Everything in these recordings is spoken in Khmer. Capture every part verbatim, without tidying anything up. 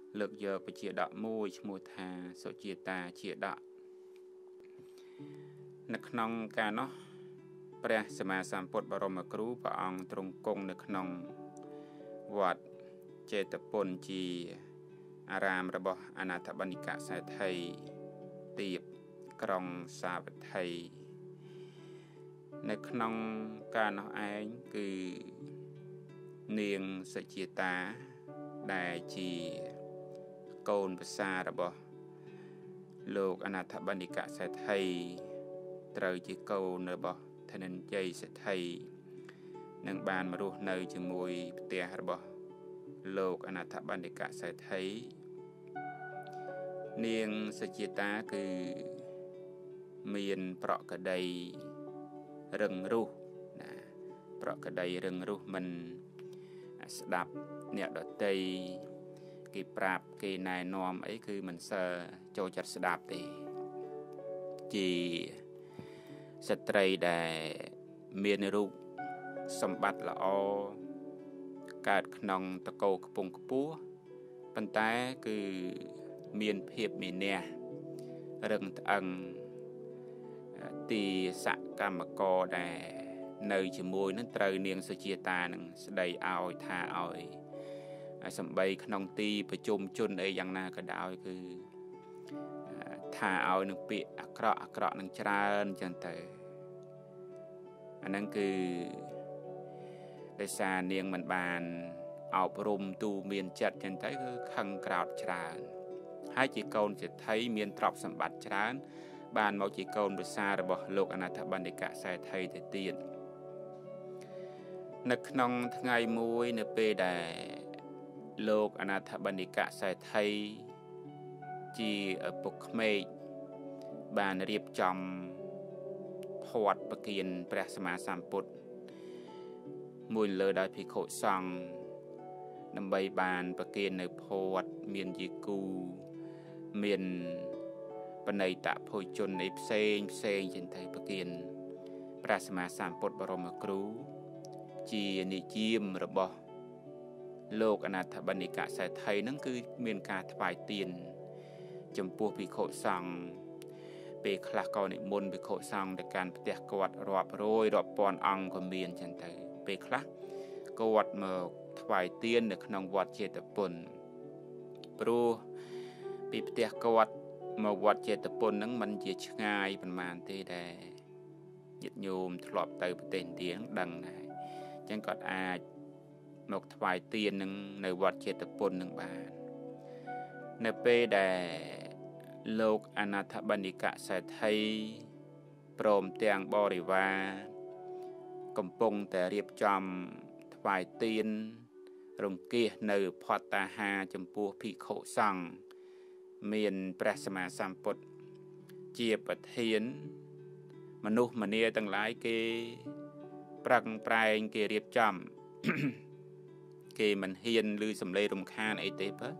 លើកយកបជាដកមួយឈ្មោះថាសុជាតាជាដកនៅក្នុងការនោះព្រះសម្មាសម្ពុទ្ធបរមគ្រូព្រះអង្គទ្រង់គង់នៅក្នុងវត្តចេតពុនជាអារាមរបស់អនាថបណ្ឌិកសេដ្ឋីទៀបក្រុងសាវត្ថីនៅក្នុងការនោះឯងគឺនាងសុជាតាដែលជាកូនប្រសារបស់លោកអនាថបណ្ឌិកសេដ្ឋីត្រូវជាកូនរបស់ធនិញ្ញ័យសេដ្ឋីនឹងបានមករស់នៅជាមួយផ្ទះរបស់លោកអនាថបណ្ឌិកសេដ្ឋីនាងសុជាតាគឺមានប្រក្តីរឹងរូសណាប្រក្តីរឹងរូសមិនស្ដាប់អ្នកដទៃគេប្រាប់គេណែនាំអីគឺមិនសូវចូលចិត្តស្ដាប់ទេជាស្ត្រីដែលមានរូបសម្បត្តិល្អកើតក្នុងតកោខ្ពង់ខ្ពស់ប៉ុន្តែគឺមានភាពមានះរឹងត្អឹងទីសកម្មករដែលនៅជាមួយនឹងត្រូវនាងសុជាតានឹងស្ដីឲ្យថាឲ្យសំបីក្នុងទីប្រជុំជនអីយ៉ាងណាក៏ដោយគឺថាឲ្យនឹងពាក្យអាក្រក់អាក្រក់នឹងច្រើនចឹងទៅអាហ្នឹងគឺដោយសារនាងមិនបានអប់រំទូមានចិត្តចឹងទៅគឺខឹងក្រោធច្រើនហើយជាកូនសេដ្ឋីមានទ្រព្យសម្បត្តិច្រើនបានមកជាកូនប្រសាររបស់លោកអនាថបណ្ឌិកសេដ្ឋីទៅទៀតនៅក្នុងថ្ងៃមួយនៅពេលដែលលោកអនាថបណ្ឌិកសេដ្ឋីជាឪពុកក្មេកបានរៀបចំផាត់ប្រគៀនព្រះសម្មាសម្ពុទ្ធមួយលើដោយភិក្ខុសង្ឃដើម្បីបានប្រគៀននៅផាត់មានជាគូមានបណិតភោជននៃផ្សេងផ្សេងចឹងទៅប្រគៀនព្រះសម្មាសម្ពុទ្ធបរមគ្រូជានិជាមរបស់លោកអនាថបណ្ឌិកសេដ្ឋីហ្នឹងគឺមានការថ្វាយទានចំពោះភិក្ខុសង្ឃពេលខ្លះក៏និមន្តភិក្ខុសង្ឃទៅកាន់ផ្ទះគាត់រាប់រយរាប់ពាន់អង្គក៏មានចឹងទៅពេលខ្លះគាត់មកថ្វាយទាននៅក្នុងវត្តចេតពុនព្រោះពីផ្ទះគាត់មកវត្តចេតពុនហ្នឹងមិនជាឆ្ងាយប៉ុន្មានទេដែលញាតិញោមធ្លាប់ទៅប្រទេសឥណ្ឌាដឹងដែរអញ្ចឹងគាត់អាចមកថ្វាយទាននឹងនៅវត្តចេតពុននឹងបាននៅពេលដែលលោកអនាថបណ្ឌិកសេដ្ឋីព្រមទាំងបរិវារកំពុងតែរៀបចំថ្វាយទានរង្គៀសនៅផតតាហាចំពោះភិក្ខុសង្ឃមានព្រះសម្មាសម្ពុទ្ធជាប្រធានមនុស្សម្នាទាំងឡាយគេប្រឹងប្រែងគេរៀបចំគេមិនហ៊ានឮសំឡេងរំខានអីទេបើ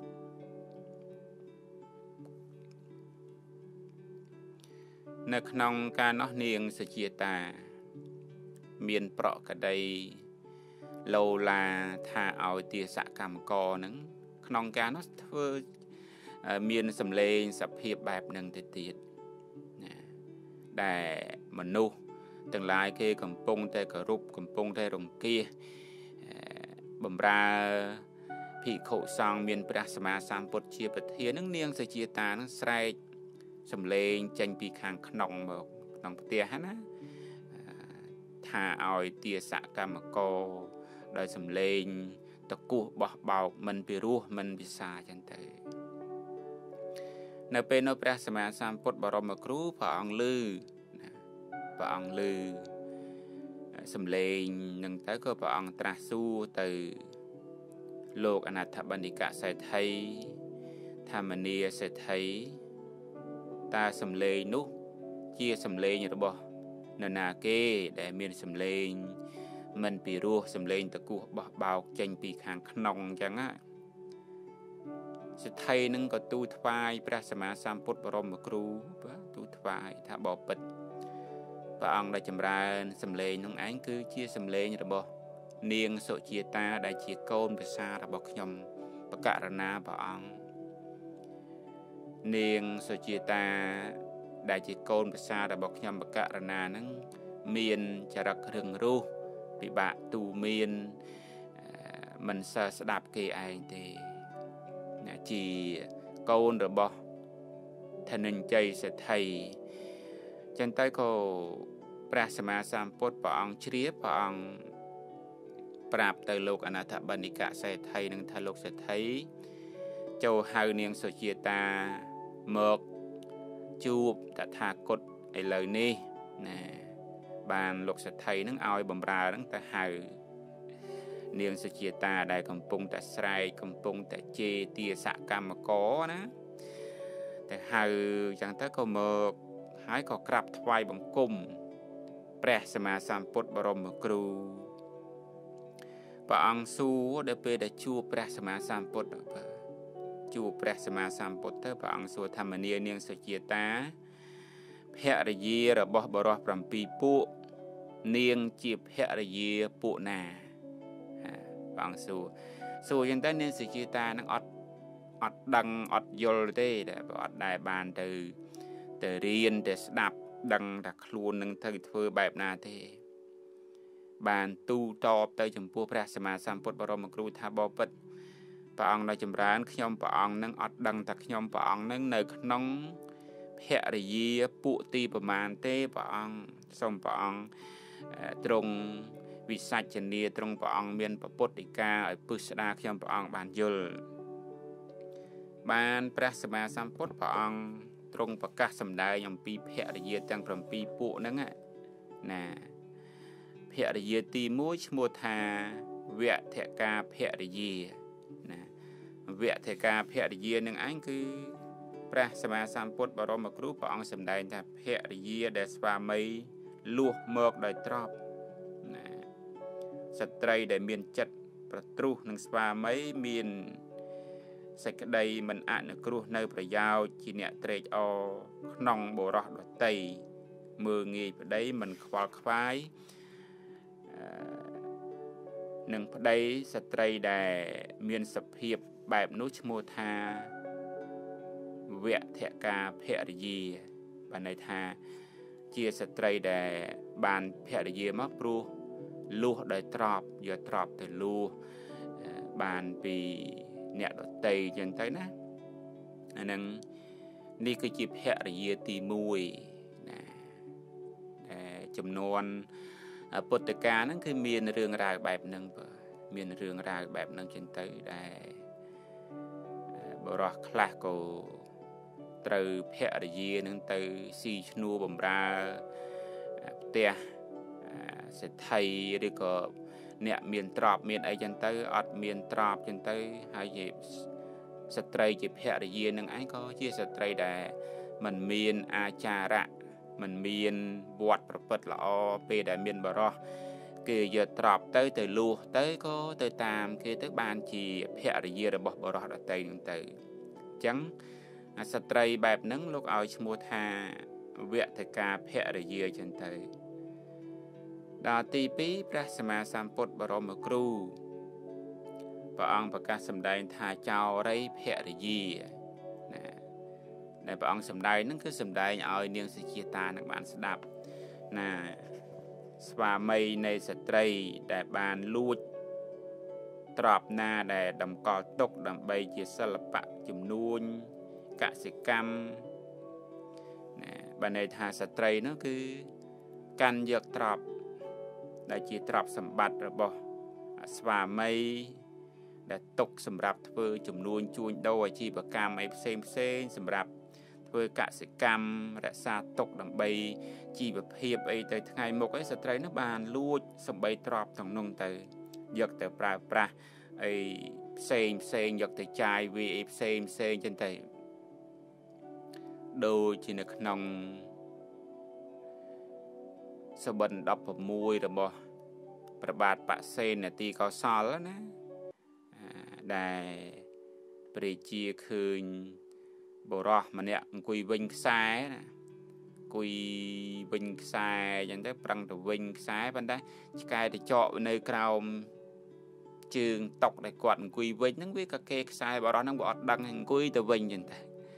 នៅក្នុងការនោះនាងសុជាតាមានប្រក្តីលោឡាថាឲ្យទាសកម្មករនឹងក្នុងការនោះធ្វើមានសំឡេងសភាពបែបនឹងទៅទៀតណាដែលមនុស្សទាំងឡាយគេកំពុងតែគោរពកំពុងតែរង្គៀសបំរើភិក្ខុសង្ឃមានព្រះសម្មាសម្ពុទ្ធជាប្រធាននឹងនាងសុជាតានឹងស្រែកសំឡេងចេញពីខាងក្នុងមកក្នុងផ្ទះណាថាឲ្យទាសកម្មករដោយសំឡេងតគោះបោះបោកមិនពិរោះមិនពិសាចឹងទៅនៅពេលនោះព្រះសម្មាសម្ពុទ្ធបរមគ្រូព្រះអង្គឮព្រះអង្គឮសំឡេងនឹងទៅក៏ព្រះអង្គត្រាស់សួរទៅលោកអនាថបណ្ឌិកសេដ្ឋីថាមនីសេដ្ឋីតើសំឡេងនោះជាសំឡេងរបស់នរណាគេដែលមានសំឡេងមិនពីរោះសំឡេងតគោះបោះបោកចេញពីខាងក្នុងអញ្ចឹងណាសេដ្ឋីនឹងក៏ទូលថ្វាយព្រះសម្មាសម្ពុទ្ធបរមគ្រូបាទទូលថ្វាយថាបបិទ្ធព្រះអង្គដែលចម្រើនសំឡេងនោះឯងគឺជាសំឡេងរបស់នាងសុជាតាដែលជាកូនភាសារបស់ខ្ញុំបកករណាព្រះអង្គ niềng sơ chia ta đại chỉ côn bạch sa đã bọc nhầm bạc cả rana nâng miền chả rắc rừng ru bị bạ tù miền mình sơ sẽ đạp kì ai thì chỉ côn rồi bọc thành hình chay sẽ thầy chân tay cô Prasama Samput ព្រះអង្គជ្រាបព្រះអង្គប្រាប់ទៅលោកអនាថបណ្ឌិកសេដ្ឋីនឹងថាលោកសេដ្ឋីចូលហៅនាងសុជាតាមកជួបតថាគតឥឡូវនេះណាបានលោកសេដ្ឋីនឹងឲ្យបំរើនឹងទៅហៅនាងសុជាតាដែលកំពុងតែស្រែកកំពុងតែជេរទាសកម្មករណាតែហៅចឹងទៅក៏មកហើយក៏ក្រាបថ្វាយបង្គំព្រះសម្មាសម្ពុទ្ធបរមគ្រូព្រះអង្គសួរដល់ពេលដែលជួបព្រះសម្មាសម្ពុទ្ធជួបព្រះសម្មាសម្ពុទ្ធទៅព្រះអង្គសួរធម្មនានាងសុជាតាភរិយារបស់បរិសប្រាំពីរពួកនាងជាភរិយាពួកណាព្រះអង្គសួរសួរយ៉ាងទៅនាងសុជាតានឹងអត់អត់ដឹងអត់យល់ទេតែអត់ដែលបានទៅទៅរៀនទៅស្ដាប់ដឹងថាខ្លួននឹងទៅធ្វើបែបណាទេបានទូតបទៅចំពោះព្រះសម្មាសម្ពុទ្ធបរមគ្រូថាបបិទ្ធព្រះអង្គនៅចម្រើនខ្ញុំព្រះអង្គនឹងអត់ដឹងថាខ្ញុំព្រះអង្គនឹងនៅក្នុងភរិយាពួកទីប្រមាណទេព្រះអង្គសូមព្រះអង្គទ្រង់វិសច្ចនាទ្រង់ព្រះអង្គមានពុទ្ធិកាឲ្យពឹស្ដាខ្ញុំព្រះអង្គបានយល់បានព្រះសម្មាសម្ពុទ្ធព្រះអង្គទ្រង់ប្រកាសសម្ដែងអំពីភរិយាទាំងប្រាំពីរពួកហ្នឹងណាភរិយាទីមួយឈ្មោះថាវធកាភរិយាណាវធកាភរិយានឹងឯងគឺព្រះសម្មាសម្ពុទ្ធបរមគ្រូព្រះអង្គសម្ដែងថាភរិយាដែលស្វាមីលួសមកដោយទ្រព្យណាស្ត្រីដែលមានចិត្តប្រទ្រុសនឹងស្វាមីមានសេចក្តីមិនអនុគ្រោះនៅប្រយោជន៍ជាអ្នកត្រេកអរក្នុងបរោះដតីមើងងាយប្តីមិនខ្វល់ខ្វាយនឹងប្តីស្ត្រីដែលមានសភាពបែបនោះឈ្មោះថាវធកាភរិយាបានន័យថាជាស្ត្រីដែលបានភរិយាមកព្រោះលួសដោយទ្រព្យយកទ្រព្យទៅលួសបានពីអ្នកដតីចឹងទៅណាអានឹងនេះគឺជាភរិយាទីមួយណាតែចំនួនពុទ្ធកាលហ្នឹងគឺមានរឿងរ៉ាវបែបហ្នឹងបើមានរឿងរ៉ាវបែបហ្នឹងចឹងទៅដែលបរោះខ្លះក៏ត្រូវភរិយាហ្នឹងទៅស៊ីឈ្នួលបំរើផ្ទះសេដ្ឋីឬក៏អ្នកមានទ្រព្យមានអីចឹងទៅអត់មានទ្រព្យចឹងទៅហើយជាស្ត្រីជាភរិយានឹងឯងក៏ជាស្ត្រីដែលមិនមានអាចារៈមិនមានវត្តប្រព្រឹត្តល្អពេលដែលមានបរោះគេយកទ្រព្យទៅទៅលួសទៅក៏ទៅតាមគេទៅបានជាភរិយារបស់បរោះដតីនឹងទៅអញ្ចឹងស្ត្រីបែបហ្នឹងលោកឲ្យឈ្មោះថាវធកាភរិយាចឹងទៅដល់ទីពីរព្រះសម្មាសម្ពុទ្ធបរមគ្រូព្រះអង្គប្រកាសសម្ដែងថាចោរីភរិយាណាដែលព្រះអង្គសម្ដែងហ្នឹងគឺសម្ដែងឲ្យនាងសុជាតានឹងបានស្ដាប់ណាស្វាមីនៃស្ត្រីដែលបានលួចទ្រព្យណាដែលតម្កល់ទុកដើម្បីជាសិល្បៈជំនួញកសិកម្មណាបានន័យថាស្ត្រីនោះគឺកាន់យកទ្រព្យដែលជាទ្រព្យសម្បត្តិរបស់ស្វាមីដែលទុកសម្រាប់ធ្វើជំនួញជួញដូរអាជីវកម្មអីផ្សេងផ្សេងសម្រាប់ធ្វើកសិកម្មរក្សាទុកដើម្បីជីវភាពអីទៅថ្ងៃមុខអីស្ត្រីនោះបានលួចសម្បីទ្រព្យក្នុងនោះទៅយកទៅប្រើប្រាស់អីផ្សេងផ្សេងយកទៅចាយវាអីផ្សេងផ្សេងចឹងទៅដូចជានៅក្នុងសបិនដប់ប្រាំមួយរបស់ព្រះបាទបសេនទីកោសលណាដែលព្រះជាឃើញបរោះម្នាក់អង្គុយវិញខ្សែណាអង្គុយវិញខ្សែអញ្ចឹងទៅប្រឹងទៅវិញខ្សែប៉ុន្តែឆ្កែទៅចកនៅក្រោមជើងតុកដែលគាត់អង្គុយវិញហ្នឹងវាក៏គេខ្សែបរោះហ្នឹងវាអត់ដឹងអង្គុយទៅវិញអញ្ចឹងតែ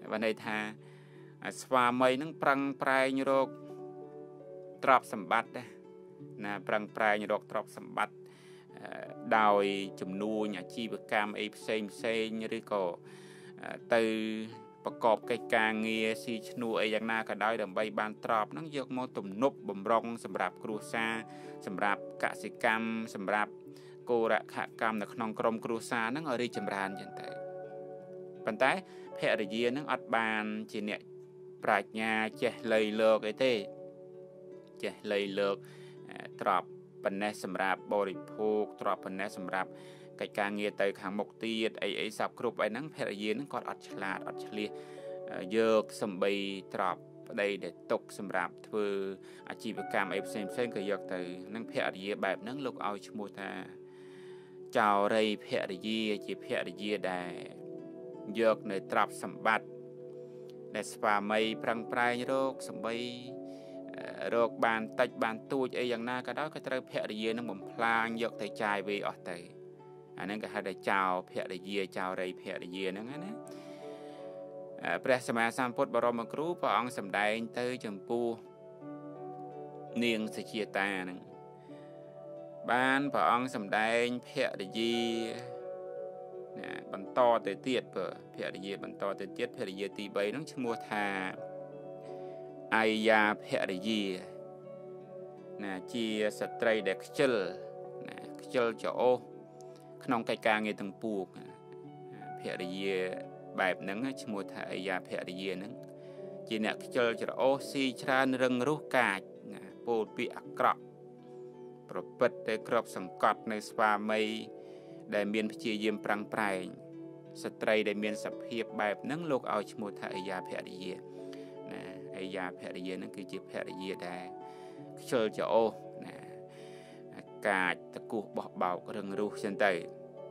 วันในทาสวามัยนั่งปรังปลายโรคตรอบสมบัตินะปรังปลายโรคตรอบสมบัติดาวจุ่มนูญชีวกรรมไอเซมเซนหรือก็ตือประกอบกิจการเงียซีชนูไออย่างน่าก็ได้ดับใบบานตรอบนั่งยกมอตุ่มนบบ่มรองสำหรับครูซาสำหรับกสิกรรมสำหรับโกระขกรรมในขนมกรมครูซานั่งอริจำรานยันเตอปันท้ายแพทย์เยียนั่งอัดบานจีเนปราชญาเจเลยเลิกไอเต้เจเลยเลิกตรอบปันแนสำหรับบริโภคตรอบปันแนสำหรับกิจการเงียเตยขังมกตีไอไอสับครุบไอนั่งแพทย์เยียนั่งกอดอัดฉลาดอัดเฉลี่ยเยอะสมบีตรอบได้เด็ดตกสำหรับเพื่ออาชีพกรรมไอเซนเซนก็ยกเตยนั่งแพทย์เยียแบบนั่งลูกเอาชมูตาเจ้าไรแพทย์เยียจีแพทย์เยียได้ยกในตรับสมบัติในสปาไม่ปรังปลายโรคสมบีโรคบานตัดบานตูไออย่างน่าก็ได้ก็จะแพทย์เยียนั่งบ่มพลางยกแต่ใจไปออกเตยอันนั้นก็ให้ได้เจ้าแพทย์เยียเจ้าไรแพทย์เยียนั่นนะพระสมมาสัมพุทธบรมครูพระองค์สำแดงเตยจมปูเนียงสเชียตาหนึ่งบ้านพระองค์สำแดงแพทย์เยียบรรทอเตเตียดเปอแพทย์เยียบรรทอเตเตียดแพทย์เยียตีใบน้องชมัวทาไอยาแพทย์เยียนะจีสตรีเด็กเชลนะเชลจะโอขนมไก่กาเงยตั้งปูกแพทย์เยียแบบนั้นชมัวทาไอยาแพทย์เยียนั้นจีเนี่ยเชลจะโอซีชราเริงรู้กาดปูปีอักกรอบประปิดได้ครอบสังกัดในสปาไม่ได้เมียนพิจิเยี่ยมปรังปลายสตรีได้เมียนสับเพียบแบบนั่งโลกเอาชมูทาไอยาแพทย์เยียนะไอยาแพทย์เยียนั่นคือจีแพทย์เยียได้เชลจะโอนะกาตะกุบอกเบาก็เริงรู้เช่นเตย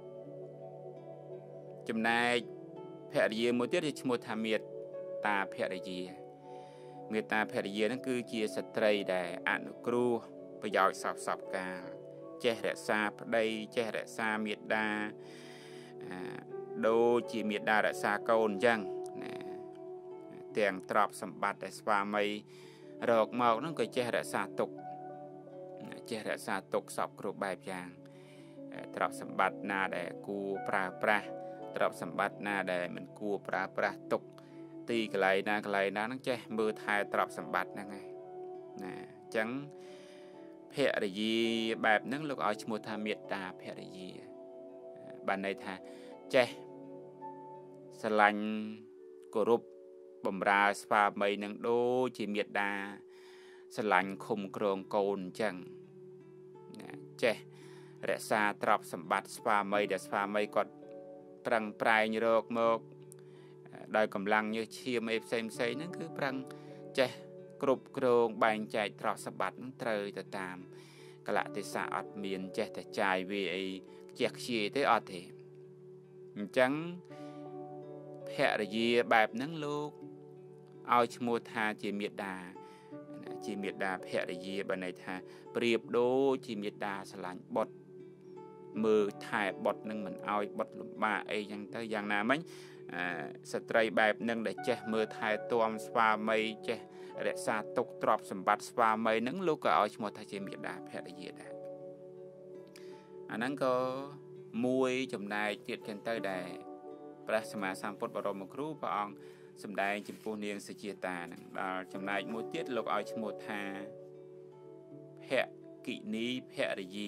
จำนายแพทย์เยียมติชมูทาเมียตาแพทย์เยียเมียตาแพทย์เยียนั่นคือจีสตรีได้อนุครูประโยชน์สับสับกาเจริญซาพได้เจริญซาเมียดาโดจีเมียดาได้ซาโกนยังเตียงตรอบสมบัติแต่สปาไม่รอกหมอกนั่นก็เจริญซาตกเจริญซาตกสอบครูใบยางตรอบสมบัตินาได้กูปราปราตรอบสมบัตินาได้มันกูปราปราตกตีไกลนาไกลนานั่งเจมือทายตรอบสมบัตินั่งไงจังแพทย์ยีแบบนั้นลูกเอาชมูทาเมียตาแพทย์ยีบันในทาเจสลันกรุบบมราสปาไม่นังโดจีเมียดาสลันคุมโครงโกนจังเจเรซาตรับสมบัติสปาไม่เดสปาไม่กดปรังปลายโรคมกโดยกำลังเยอะเชียมเอฟเซมเซนั่นคือปรังเจกรุบโครงใบใจตรอสบัดนั่งเตยแต่ตามกละติสาอัดเมียนเจแต่ใจวีไอเจียกชีได้อดเถจังแพทย์ยีแบบนั่งลูกเอาชมูทาจีเมียดาจีเมียดาแพทย์ยีบันในทาเปรียบโดจีเมียดาสลันบดมือถ่ายบดนั่งเหมือนเอาบดหลุมมาไอยังเตยยังนามั้ยสตรีแบบนั่งได้เจมือถ่ายตัวมสปาไม่เจเรศาตกตรอบสมบัติสปาไม่นั่งลูกก็เอาชมูทาจีเมียดาแพทย์ยีได้อันนั้นก็มวยจำนายเจียดกันเตยได้พระสมมาสัมพุทธบรมครูพระองค์สำแดงจำปูเนียงสจิตาจำนายมวยเจียดลูกเอาชมูทาแพทย์กินีแพทย์ยี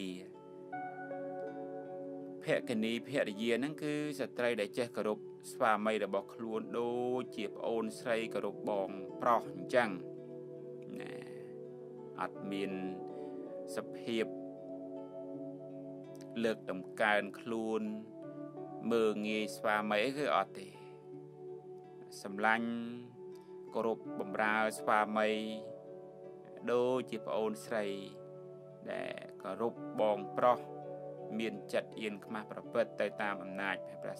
แพทย์กินีแพทย์ยีนั่นคือสตรีได้เจกรุบสปาไม่ได้บอกคล้วนโดเจียบโอนใส่กรุบบองปลอกจังอัดมีนสเพียบเลือกดำการคล้วนมืองีสปาไม่คืออดติสำลังกรุบบำราสปาไม่โดเจียบโอนใส่แต่กรุบบองปลอกมีนจัดเอียนขึ้นมาประเปิดตามอำนาจพระ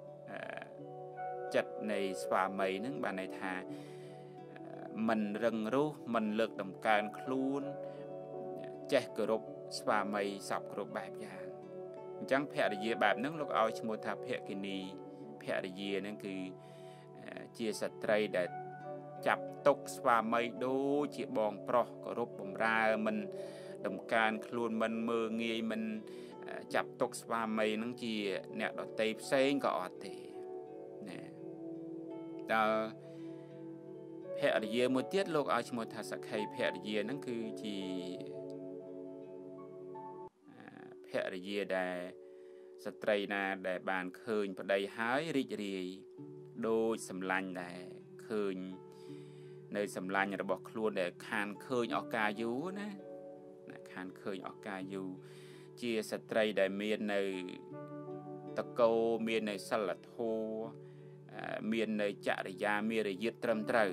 จัดในสปาไม่นึงบานในทามันเริงรู้มันเลิกดำการคลูนเจกรุบสปาไม่สับกรุบแบบอย่างจังแพทย์ยีแบบนึงลูกเอาชมูทาแพทย์กินีแพทย์ยีนั่นคือជាស្ត្រីដែលចាប់ទុកស្វាមីដូចជាបងប្រុសគោរពបម្រើមិនដំកើងខ្លួនមិនមើងងាយមិនចាប់ទុកស្វាមីនឹងជាអ្នកដតីផ្សេងក៏អត់ទេណាដល់ភរិយាមួយទៀតលោកឲ្យឈ្មោះថាសក្ខីភរិយាហ្នឹងគឺជាភរិយាដែលស្ត្រីណាដែលបានឃើញប្តីហើយរីករាយដូចសម្លាញ់ដែរឃើញនៅសម្លាញ់របស់ខ្លួនដែលខានឃើញឱកាសយូរណាខានឃើញឱកាសយូរជាស្ត្រីដែលមាននៅតកោមាននៅសិលធម៌មាននៅចរិយាមារយាទត្រឹមត្រូវ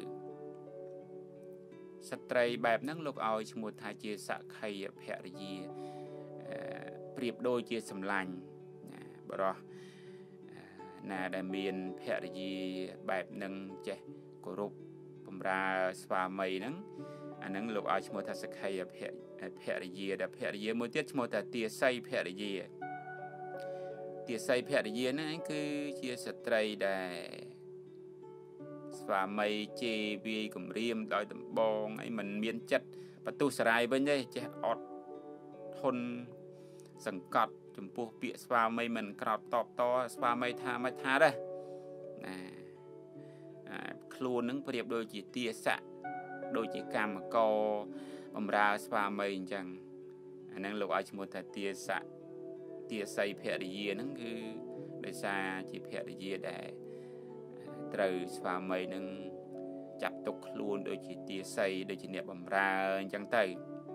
ស្ត្រីបែបហ្នឹងលោកឲ្យឈ្មោះថាជាសក្ខីភរិយាប្រៀបដូចជាសម្លាញ់បរោះណាដែលមានភរិយាបែបហ្នឹងចេះគោរពបម្រើស្វាមីហ្នឹងអាហ្នឹងលោកឲ្យឈ្មោះថាសក្ខីភរិយាដែលភរិយាមួយទៀតឈ្មោះថាទាសីភរិយាទាសីភរិយាហ្នឹងគឺជាស្ត្រីដែលស្វាមីជេរវាយគំរាមដោយដំបងអីមិនមានចិត្តបន្ទុះសារាយវិញទេចេះអត់ធន់សង្កត់ចំពោះពាក្យស្វាមីមិនក្រោតតបតស្វាមីថាមិនថាដែរណាខ្លួននឹងប្រៀបដូចជាទាស័កដូចជាកម្មករបម្រើស្វាមីអញ្ចឹងអាហ្នឹងលោកឲ្យឈ្មោះថាទាស័កទាសីភរិយាហ្នឹងគឺដោយសារជាភរិយាដែលត្រូវស្វាមីនឹងចាប់ទុកខ្លួនដូចជាទាសីដូចជាអ្នកបម្រើអញ្ចឹងទៅ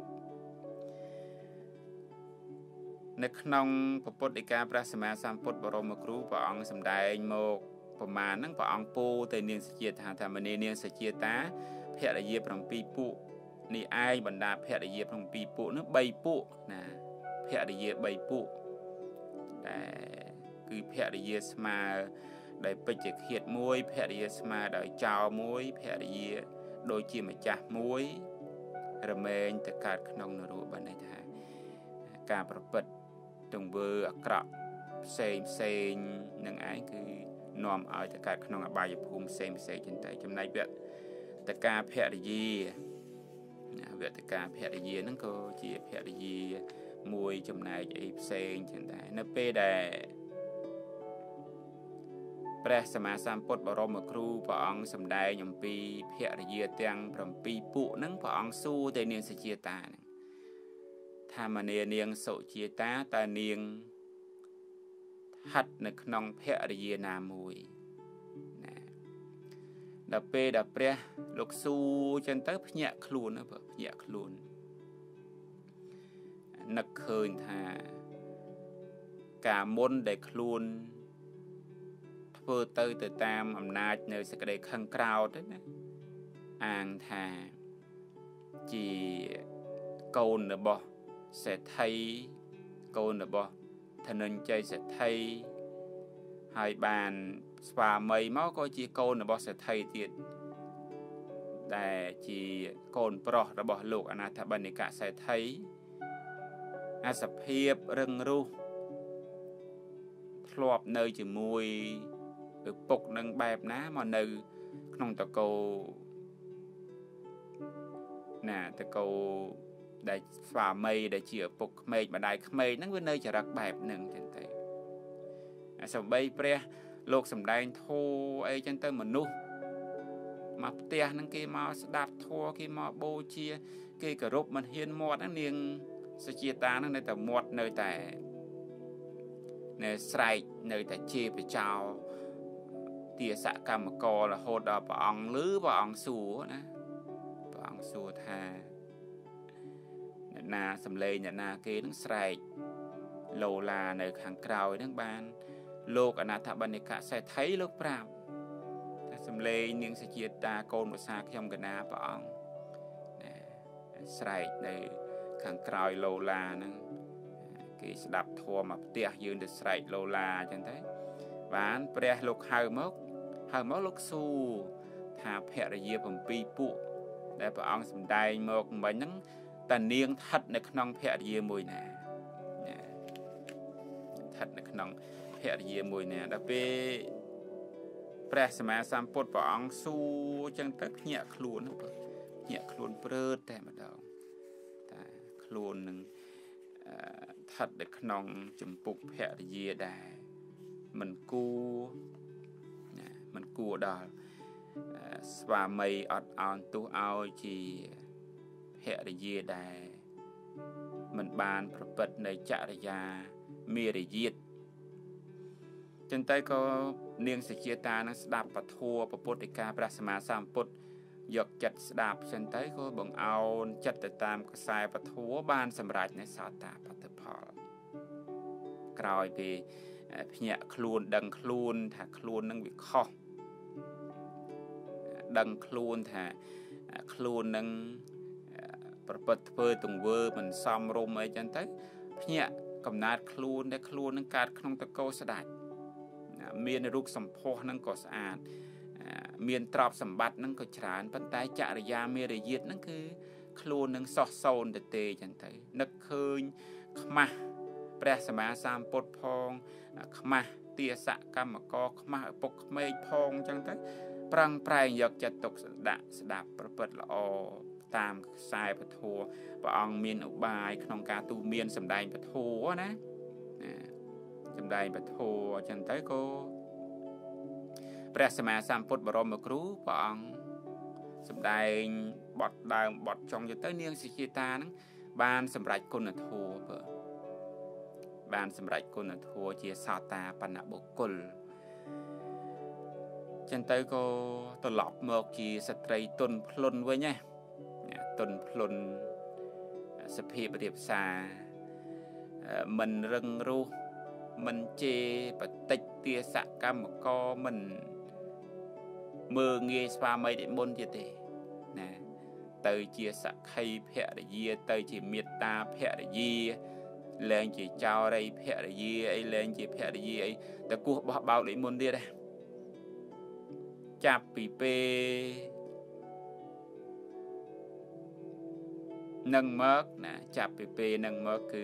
នៅក្នុងពុទ្ធដីកាព្រះសម្មាសម្ពុទ្ធបរមគ្រូព្រះអង្គសម្ដែងមកប្រមាណហ្នឹងព្រះអង្គពោលទៅនាងសជាថាថាមនីនាងសជាតាភរិយា7ពួកនេះឯងបណ្ដាភរិយា7ពួកនោះ3ពួកណាភរិយា3ពួកតែគឺភរិយាស្មើដោយពេជ្ជឃាតមួយភរិយាស្មើដោយចោរមួយភរិយាដូចជាម្ចាស់មួយរមែងទៅកើតក្នុងនរកបានន័យថាការប្រព្រឹត្តទង្វើអាក្រក់ផ្សេងផ្សេងនឹងឯងគឺនាំឲ្យទៅកើតក្នុងអបាយភូមិផ្សេងផ្សេងចឹងទៅចំណែកវតកាភរិយាវតកាភរិយាហ្នឹងក៏ជាភរិយាមួយចំណែកអីផ្សេងចឹងដែរនៅពេលដែលព្រះសម្មាសម្ពុទ្ធបរមគ្រូព្រះអង្គសម្ដែងអំពីភរិយាទាំង7ពួកហ្នឹងព្រះអង្គសួរទៅនាងសុជាតាហ្នឹងថាមនានាងសុជាតាតើនាងស្ថិតនៅក្នុងភរិយាណាមួយណាដល់ពេលដែលព្រះលោកសួរចឹងទៅភ្ញាក់ខ្លួនណាបើភ្ញាក់ខ្លួននឹកឃើញថាការមុនដែលខ្លួនធ្វើទៅទៅតាមអំណាចនៅសេចក្តីខឹងក្រោធណាអាងថាជាកូនរបស់សេដ្ឋីកូនរបស់ធនញ្ញ័យសេដ្ឋីហើយបានស្វាមីមកក៏ជាកូនរបស់សេដ្ឋីទៀតដែលជាកូនប្រុសរបស់លោកអនាថបណ្ឌិកសេដ្ឋីអាសភាពរឹងរូសធ្លាប់នៅជាមួយឪពុកនឹងបែបណាមកនៅក្នុងតកូណាតកូដែលស្វាមីដែលជាឪពុកក្មេកម្ដាយក្មេកហ្នឹងវានៅចរិតបែបហ្នឹងចឹងទៅអាសំបីព្រះលោកសម្ដែងធម៌អីចឹងទៅមនុស្សមកផ្ទះហ្នឹងគេមកស្ដាប់ធម៌គេមកបូជាគេគោរពមិនហ៊ានមាត់ហ្នឹងនាងសុជាតាហ្នឹងនៅតែមាត់នៅតែនៅស្រែកនៅតែជេរបចោទាសកម្មកររហូតដល់ព្រះអង្គឮព្រះអង្គសួរណាព្រះអង្គសួរថាអ្នកណាសំឡេងអ្នកណាគេនឹងស្រែកលោឡានៅខាងក្រោយហ្នឹងបានលោកអនាថបណ្ឌិកសេដ្ឋីលោកប្រាប់ថាសំឡេងនាងសុជាតាកូនប្រសាខ្ញុំកណាព្រះអង្គណាស្រែកនៅខាងក្រោយលោឡាហ្នឹងគេស្ដាប់ធម៌មកផ្ទះយើងទៅស្រែកលោឡាអញ្ចឹងទៅបានព្រះលោកហៅមកហៅមកលោកសួរថាភរិយា7ពួកដែលព្រះអង្គសម្ដែងមកមិញហ្នឹងតើនាងស្ថិតនៅក្នុងភរិយាមួយណាស្ថិតនៅក្នុងភរិយាមួយណាដល់ពេលព្រះសម្មាសម្ពុទ្ធព្រះអង្គសួរចឹងទៅភ្ញាក់ខ្លួនបើភ្ញាក់ខ្លួនព្រឺតតែម្ដងតែខ្លួននឹងស្ថិតនៅក្នុងចម្ពុកភរិយាដែរមិនគួរណាមិនគួរដល់ស្វាមីអត់អោនទោសឲ្យជាភរិយាដែរមិនបានប្រព្រឹត្តនៅចរិយាមេរយាទចឹងទៅក៏នាងសជាតានឹងស្ដាប់ពធัวពុទ្ធិកាព្រះសម្មាសម្ពុទ្ធយកចិត្តស្ដាប់ចឹងទៅក៏បង្អោនចិត្តទៅតាមខ្សែពធัวបានសម្រេចនៅសោតាបត្តផលក្រោយពីភ្ញាក់ខ្លួនដឹងខ្លួនថាខ្លួននឹងវាខុសដឹងខ្លួនថាខ្លួននឹងប្រព្រឹត្តធ្វើទង្វើមិនសមរម្យអីចឹងទៅភ្ញាក់កំណត់ខ្លួនដែលខ្លួននឹងកើតក្នុងតកោស្ដាច់មានរូបសម្ផស្សនឹងក៏ស្អាតមានទ្រព្យសម្បត្តិនឹងក៏ច្រើនប៉ុន្តែចរិយាមេរយាទនឹងគឺខ្លួននឹងសោះសូន្យទៅទេចឹងទៅនឹកឃើញខ្មាស់ព្រះសម្មាសម្ពុទ្ធផងខ្មាស់ទាសកម្មករខ្មាស់ឪពុកក្មេកផងចឹងទៅប្រឹងប្រែងយកចិត្តទុកដាក់ស្ដាប់ប្រព្រឹត្តល្អតាមខ្សែពធัวព្រះអង្គមានឧបាយក្នុងការទូមានសម្ដែងពធัวណាសម្ដែងពធัวចឹងទៅក៏ព្រះសម្មាសម្ពុទ្ធបរមគ្រូព្រះអង្គសម្ដែងបទដើមបទចុងទៅទៅនាងសុជាតានឹងបានសម្រេចគុណធម៌បើបានសម្រេចគុណធម៌ជាសោតាបណ្ណបុគ្គលចឹងទៅក៏ត្រឡប់មកជាស្ត្រីទុនភ្លុនវិញណាទុនភ្លុនសភាពរៀបសារមិនរឹងរូសមិនជេរបតិចទាសកម្មករមិនមើងងាយស្វាមីនិមន្តទៀតទេណាទៅជាសក្ខីភរិយាទៅជាមេត្តាភរិយាលែងជាចោរីភរិយាអីលែងជាភរិយាអីតែគោះបោះបោកនិមន្តទៀតណាចាប់ពីពេលនឹងមកណាចាប់ពីពេលនឹងមកគឺ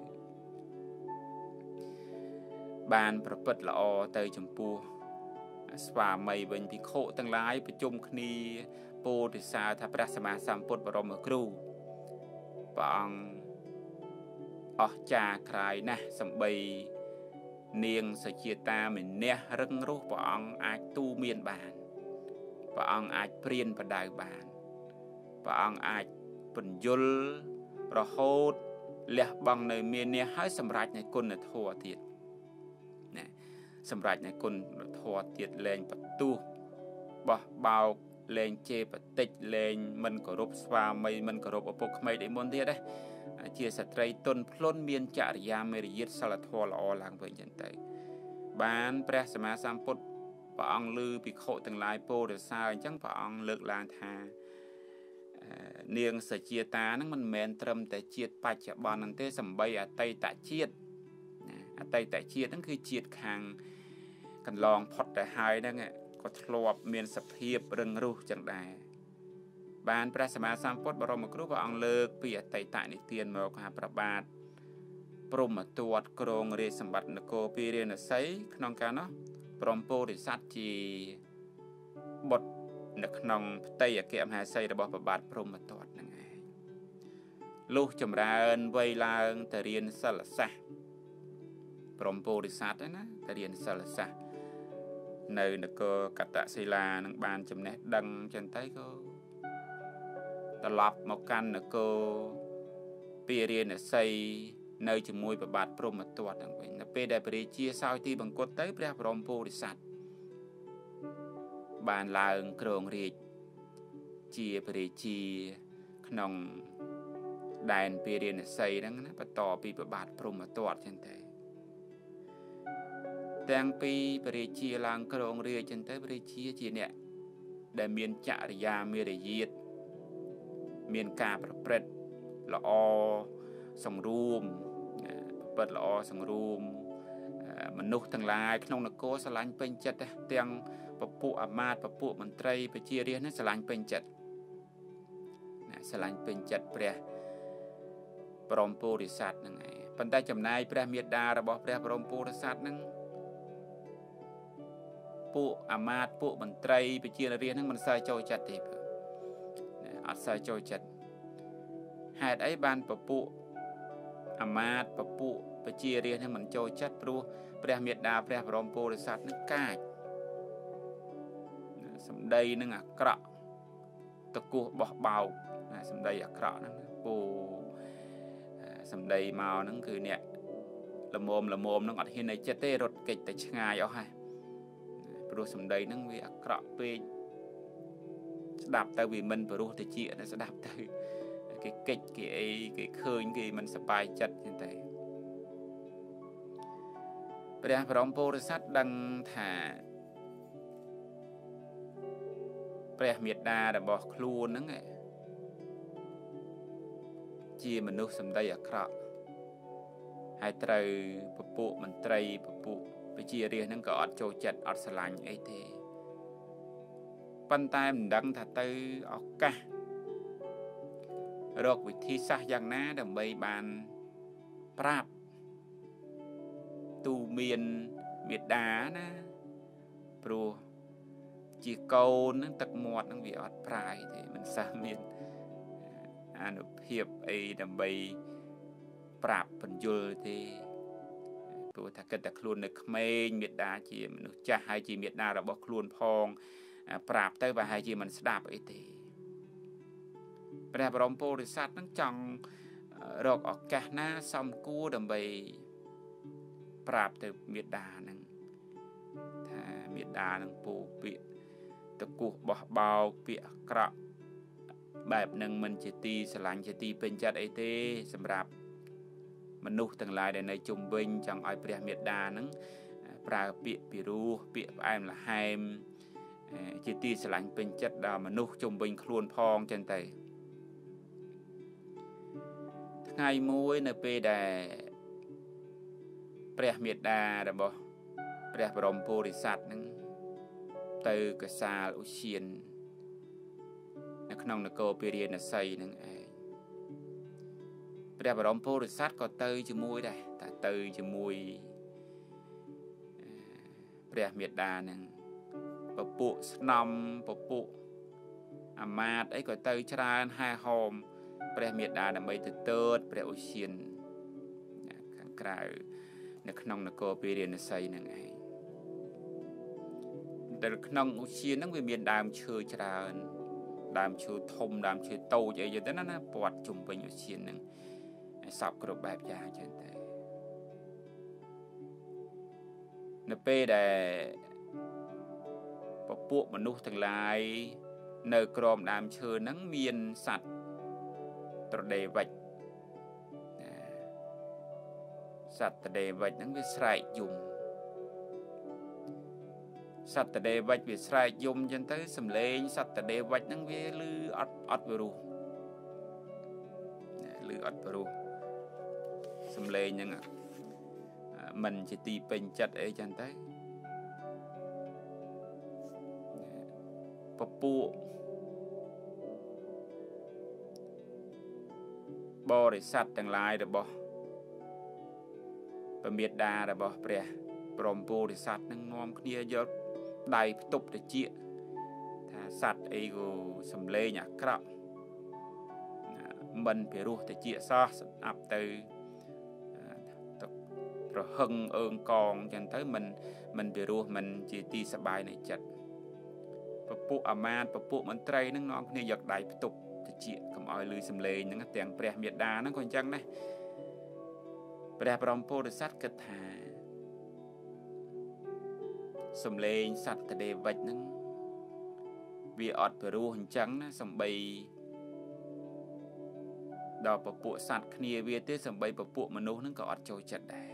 បានប្រព្រឹត្តល្អទៅចំពោះស្វាមីវិញភិក្ខុទាំងឡាយប្រជុំគ្នាពោលទិសាថាព្រះសម្មាសម្ពុទ្ធបរមគ្រូព្រះអង្គអស្ចារ្យក្រៃណាស់សំបីនាងសជាតាម្នាក់រឹងរូសព្រះអង្គអាចទូមានបានព្រះអង្គអាចព្រានបដៅបានព្រះអង្គអាចពន្យល់រហូតលះបង់នៅមាននេះហើយសម្រេចនៅគុណធម៌ទៀតណាសម្រេចនៅគុណធម៌ទៀតលែងបន្ទុះបោះបោកលែងជេរបតិចលែងមិនគោរពស្វាមីមិនគោរពឪពុកក្មេកអីមុនទៀតណាជាស្ត្រីទុនភ្លុនមានចរិយាមេរយាទសិលធម៌ល្អឡើងវិញចឹងទៅបានព្រះសម្មាសម្ពុទ្ធព្រះអង្គឮភិក្ខុទាំងឡាយពោលរសើរអញ្ចឹងព្រះអង្គលើកឡើងថានាងសជាតាហ្នឹងមិនមែនត្រឹមតែជាតិបច្ចុប្បន្នហ្នឹងទេសំបីអតីតជាតិអតីតជាតិហ្នឹងគឺជាតិខាងកន្លងផុតទៅហើយហ្នឹងក៏ធ្លាប់មានសភាពរឹងរូសចឹងដែរបានព្រះសម្មាសម្ពុទ្ធបរមគ្រូព្រះអង្គលើកពីអតីតនិទានមកថាប្របាទព្រហ្មទត្តគ្រងរាជសម្បត្តិនគរពារាណសីក្នុងកាលនោះព្រមពោធិសត្វជាបុត្រនៅក្នុងផ្ទៃអគ្គមហាសីរបស់ប្របាទព្រហ្មទត្តហ្នឹងឯងលុះចម្រើនវ័យឡើងទៅរៀនសិលសាស្ត្រព្រមពោធិសត្វហ្នឹងណាទៅរៀនសិលសាស្ត្រនៅនគរកតសិលានឹងបានចំណេះដឹងចឹងទៅក៏ត្រឡប់មកកាន់នគរពារាណសីនៅជាមួយប្របាទព្រហ្មទត្តហ្នឹងវិញនៅពេលដែលព្រះរាជាសោយទីបង្គត់ទៅព្រះបរមពុរិស័ទបានឡើងគ្រងរាជជាព្រះរាជាក្នុងដែនពារាណសីហ្នឹងណាបន្តពីប្របាទព្រហ្មទត្តចឹងទៅទាំងពីរព្រះរាជាឡើងគ្រងរាជចឹងទៅព្រះរាជាជាអ្នកដែលមានចរិយាមេរយាទមានការប្រព្រឹត្តល្អសង្រួមប្រព្រឹត្តល្អសង្រួមមនុស្សទាំងឡាយក្នុងនគរស្រឡាញ់ពេញចិត្តទាំងពពួកអាមាត្យពពួកមន្ត្រីប្រជារាស្ត្រនេះស្រឡាញ់ពេញចិត្តណាស្រឡាញ់ពេញចិត្តព្រះបរមពុរិស័ទហ្នឹងឯងប៉ុន្តែចំណាយព្រះមេត្តារបស់ព្រះបរមពុរិស័ទហ្នឹងពួកអាមាត្យពួកមន្ត្រីប្រជារាស្ត្រហ្នឹងមិនសូវចូលចិត្តទេអត់សូវចូលចិត្តហេតុអីបានពពួកអាមាត្យពពួកប្រជារាស្ត្រហ្នឹងមិនចូលចិត្តព្រោះព្រះមេត្តាព្រះបរមពុរិស័ទហ្នឹងកាចសម្ដីនឹងអាក្រក់តកោះបោះបោកសម្ដីអាក្រក់ហ្នឹងពូសម្ដីមកហ្នឹងគឺអ្នកល្មមល្មមហ្នឹងអត់ហ៊ាននៅចិត្តទេរត់គេចទៅឆ្ងាយអស់ហើយព្រោះសម្ដីហ្នឹងវាអាក្រក់ពេកស្ដាប់ទៅវាមិនព្រោះតិចតែស្ដាប់ទៅគេកិច្ចគេអីគេឃើញគេមិនសប្បាយចិត្តចឹងទៅព្រះបរមពុរិស័ទដឹងថាព្រះមេត្តារបស់ខ្លួនហ្នឹងជាមនុស្សសម្ដីអាក្រក់ហើយត្រូវពពួកមន្ត្រីពពួកប្រជារាស្ត្រហ្នឹងក៏អត់ចូលចិត្តអត់ស្រឡាញ់អីទេប៉ុន្តែមិនដឹងថាទៅឱកាសរកវិធីសាស្ត្រយ៉ាងណាដើម្បីបានប្រាប់ទូមានមេត្តាណាព្រោះជាកូនហ្នឹងទឹកមាត់ហ្នឹងវាអត់ប្រាយទេមិនសោះមានអនុភាពអីដើម្បីប្រាប់បញ្យលទេព្រោះថាគិតតែខ្លួននៅក្មេងមេត្តាជាមនុស្សចាស់ហើយជាមេត្តារបស់ខ្លួនផងប្រាប់ទៅប្រហែលជាមិនស្ដាប់អីទេព្រះបរមពុរិស័ទហ្នឹងចង់រកឱកាសណាសមគួរដើម្បីប្រាប់ទៅមេត្តាហ្នឹងថាមេត្តានឹងពោលពាក្យតកោះបោះបោកពាក្យអាក្រក់បែបហ្នឹងមិនជាទីស្រឡាញ់ជាទីពេញចិត្តអីទេសម្រាប់មនុស្សទាំងឡាយដែលនៅជុំវិញចង់ឲ្យព្រះមេត្តាហ្នឹងប្រើពាក្យពីរោះពាក្យផ្អែមល្ហែមជាទីស្រឡាញ់ពេញចិត្តដល់មនុស្សជុំវិញខ្លួនផងចឹងទៅថ្ងៃមួយនៅពេលដែលព្រះមេត្តារបស់ព្រះបរមពុរិស័ទហ្នឹងទៅកសាលឧឈាននៅក្នុងនគរពារាណសីហ្នឹងឯងព្រះបរមពុរិស័ទក៏ទៅជាមួយដែរតែទៅជាមួយព្រះមេត្តាហ្នឹងពពួកស្នំពពួកអាមាត្យអីក៏ទៅច្រើនហែហោមព្រះមេត្តាដើម្បីទៅទើតព្រះឧឈានខាងក្រៅនៅក្នុងនគរពារាណសីហ្នឹងឯងដែលក្នុងឧឈានហ្នឹងវាមានដើមឈើច្រើនដើមឈើធំដើមឈើតូចអីចឹងទៅណាណាព័ទ្ធជុំវិញឧឈានហ្នឹងសពគ្រប់បែបយ៉ាងចឹងទៅនៅពេលដែលពពួកមនុស្សទាំងឡាយនៅក្រោមដើមឈើហ្នឹងមានសត្វត្រដេវិចសត្វត្រដេវិចហ្នឹងវាស្រែកយំសត្វត្រដេវិចវាស្រែកយំចឹងទៅសំឡេងសត្វត្រដេវិចហ្នឹងវាឮអត់អត់វិរុសឮអត់វិរុសសំឡេងហ្នឹងមិនជាទីពេញចិត្តអីចឹងទៅពពួកបរិស័ទទាំងឡាយរបស់ព្រះមេត្តារបស់ព្រះបរមពុរិស័ទនឹងនាំគ្នាយកដៃផ្ទប់តិចថាសត្វអីក៏សំឡេងអាក្រក់មិនពិរោះតិចសោះស្ដាប់ទៅប្រហឹងអើងកងចឹងទៅមិនមិនពិរោះមិនជាទីសប្បាយនៃចិត្តពពួកអាមាត្យពពួកមន្ត្រីនឹងនាំគ្នាយកដៃផ្ទប់តិចកុំឲ្យឮសំឡេងហ្នឹងទាំងព្រះមេត្តាហ្នឹងក៏អញ្ចឹងដែរព្រះបរមពុរិស័ទគិតថាសំឡេងសត្វត្រដេវិចហ្នឹងវាអត់ពិរោះអញ្ចឹងណាសំបីដល់ពពួកសត្វគ្នាវាទេសំបីពពួកមនុស្សហ្នឹងក៏អត់ចូលចិត្តដែរ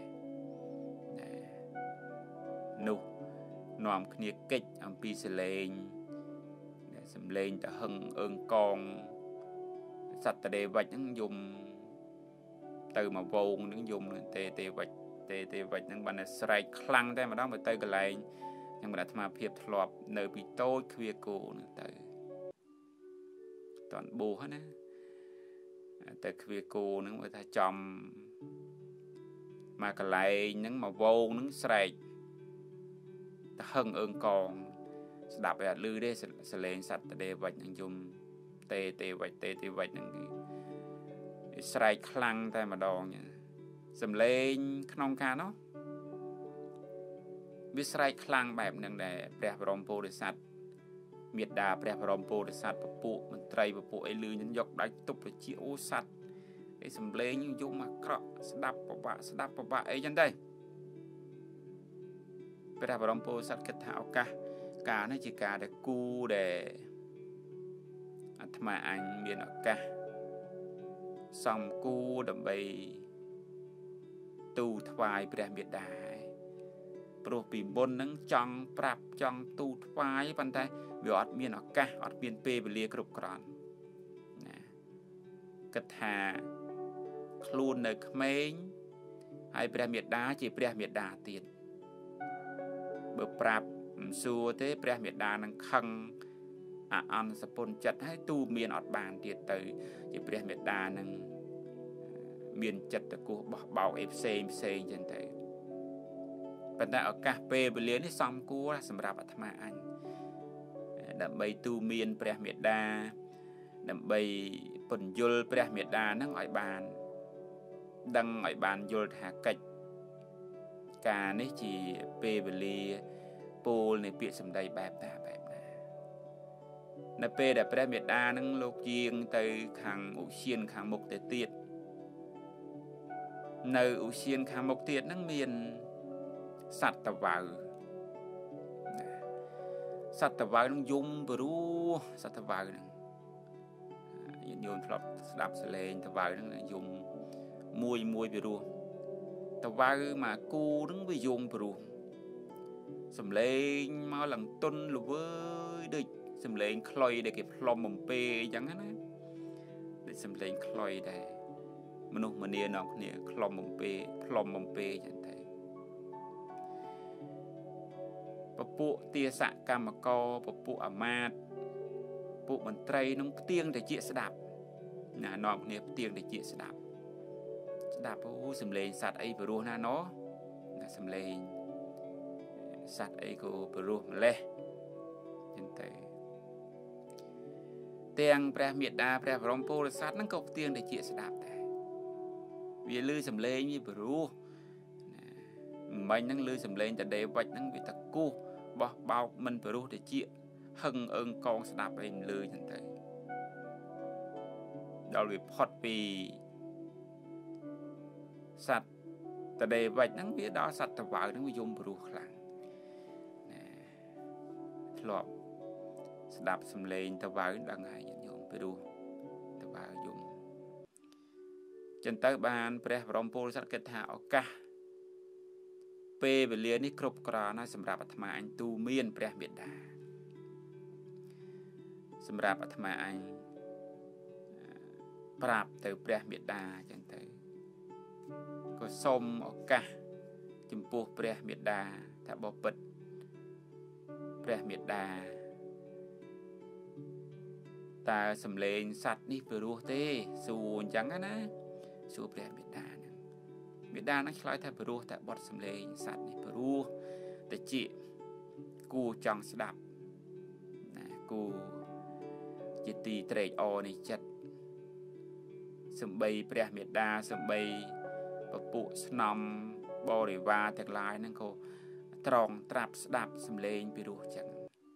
នោះនាំគ្នាកិច្ចអំពីសលេងសំឡេងតហឹងអើងកងសត្វត្រដេវិចហ្នឹងយំទៅមកវងហ្នឹងយំទេទេវិចទេទេវិចហ្នឹងបានតែស្រែកខ្លាំងតែម្ដងទៅទៅកន្លែងខ្ញុំបានអាត្មាភាពធ្លាប់នៅពីតូចគ្វាគោហ្នឹងទៅតន់បួសណាតែគ្វាគោហ្នឹងមើលថាចំមកកន្លែងហ្នឹងមកវងហ្នឹងស្រែក ta hưng ương con đạp về lư đấy sẽ lên sạch để vạch những dùng tê tê vạch tê tê vạch những cái sài khăn tay mà đòn sầm lên non ca nóวิสัยคลังแบบหนึ่งแต่พระบรมโพธิสัตว์เมียดาพระบรมโพธิสัตว์ปปุมันไตรปปุไอลือยันยกได้ตุบเลยจีโอสัตว์ไอสำเลงยังยุ่งมาเคราะห์สดับปะบะสดับปะบะไอยันได้พระบรมโพธิสัตว์กระถางกะการให้จิกาได้กูได้อัตมาอันเมียนกะสองกูดับใบตูทวายพระเมียดาโปรปีบนนั้นจังปรับจังตูทวายปันไทวิอดเมียนกะอดเมียนเปไปเรียกรุบกรอนกระถาคลูนในเขมรให้พระเมียดาจีพระเมียดาเตียนเบิกปรับสัวเทพระเมียดานังคังอันสปนจัดให้ตูเมียนอดบานเตียตือจีพระเมียดานังเมียนจัดตะกูบอกเบาเอฟเซมเซนจันเตปัญหาอกาเปไปเลี้ยนี่ซ้ำกูละสำหรับอัตมาอันดับใบตูเมียนพระเมียดาดับใบปนยุลพระเมียดานั่งอ่อยบานดังอ่อยบานยุลหากิจการนี่จีเปไปเลี้ยปูในเปียสมได้แบบนาแบบนาในเปดับพระเมียดานั่งโลกเยียงเตยขังอุเชียนขังมุกเตเตียดในอุเชียนขังมุกเตียดนั่งเมียนสัตว์ตะวันสัตว์ตะวันต้องยุ่งไปรู้สัตว์ตะวันนั่งยันโยนพลอดดับเสลงตะวันนั่งยุ่งมวยมวยไปรู้ตะวันมากูนั่งไปยุ่งไปรู้สำเร็จมาหลังต้นหรือเว้ยเด็กสำเร็จคลอยได้เก็บพลอมมเปย์ยังงั้นนะเด็กสำเร็จคลอยได้มนุษย์มันเนี่ยน้องเนี่ยคลอมมเปย์พลอมมเปย์อย่างไรปปุเตียสะกรรมกรปปุอามาตปุมันไตรน้องเตียงแต่เจี๊ยสดับน่ะน้องเนี่ยเตียงแต่เจี๊ยสดับสดับโอ้สำเร็จสัตว์ไอ้ไปรู้นะเนาะน่ะสำเร็จสัตว์ไอ้ก็ไปรู้มาเลยจังแต่เตียงพระเมียดาพระบรมโพธิสัตว์นั่งก็เตียงแต่เจี๊ยสดับแต่วิลือสำเร็จมีไปรู้มันนั่งลือสำเร็จแต่เดวัดนั่งวิตากูบ่เบามันไปรู้แต่เจี๊ยหึงเอิงกองสดับไปลือจังแต่เราวิพอดปีสัตว์แต่เดวัดนั่งวิดาสัตว์ตะวันนั่งวิยมไปรู้ครั้งหลอบสดับสำเร็จตะวันดังไงยันยมไปดูตะวันยมจนเตบานพระบรมโพธิสัตว์กระถาออกะเปไปเลี้ยนี่ครบกรานะสำหรับอัตมาอันตูเมียนพระเมียดาสำหรับอัตมาอันปราบเตอพระเมียดาจังเตอก็สมออกะจุมปูพระเมียดาถ้าบ่ปิดพระเมียดาตาสำเร็จสัตว์นี่ไปรู้เต้สูนจังนะสู้พระเมียดาเมียดานักคล้ายถ้าไปรู้แต่บทสำเร็จสัตว์นี่ไปรู้แต่จิกูจังสดับนะกูจิตตีเตรอในจัดสมบัยพระเมียดาสมบัยปปุสนมบริวารแต่ลายนั่นเขาตรองตรับสดับสำเร็จไปรู้จัง